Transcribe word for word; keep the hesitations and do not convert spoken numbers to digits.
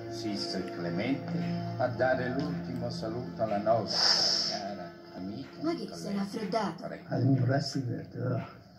Sister Clemente a dare l'ultimo saluto alla nostra cara amica. Ma che sei raffreddato? I'm resting it. Uh.